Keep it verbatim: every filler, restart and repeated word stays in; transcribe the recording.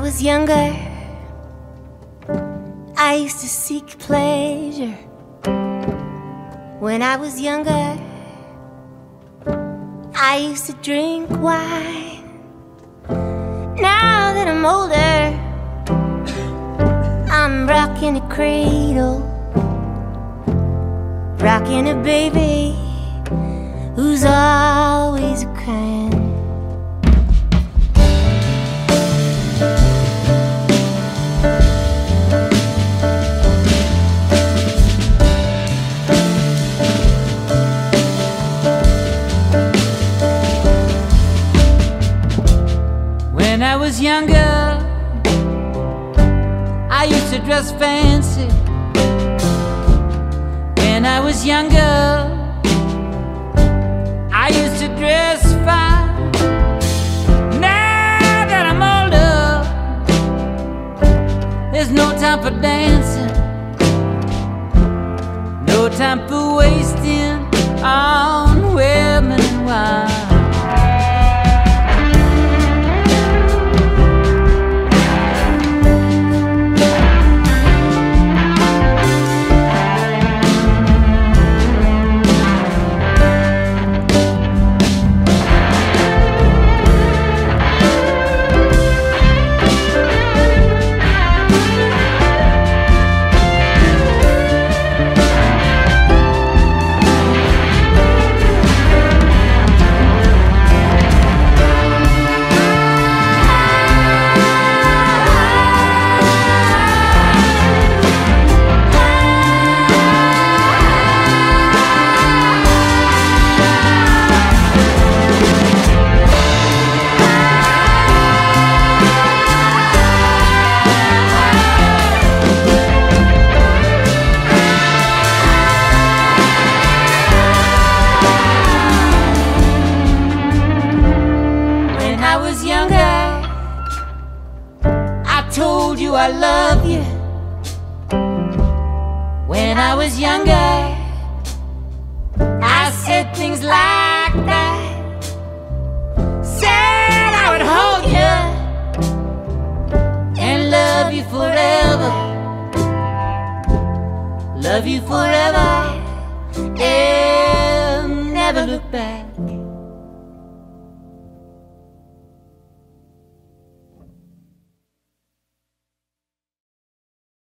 was younger, I used to seek pleasure. When I was younger, I used to drink wine. Now that I'm older, I'm rocking a cradle, rocking a baby who's always crying. When I was younger, I used to dress fancy. When I was younger, I used to dress fine. Now that I'm older, there's no time for dancing, no time for wasting on women and wine. I love you. When I was younger, I said things like that. Said I would hold you and love you forever. Love you forever and never look back.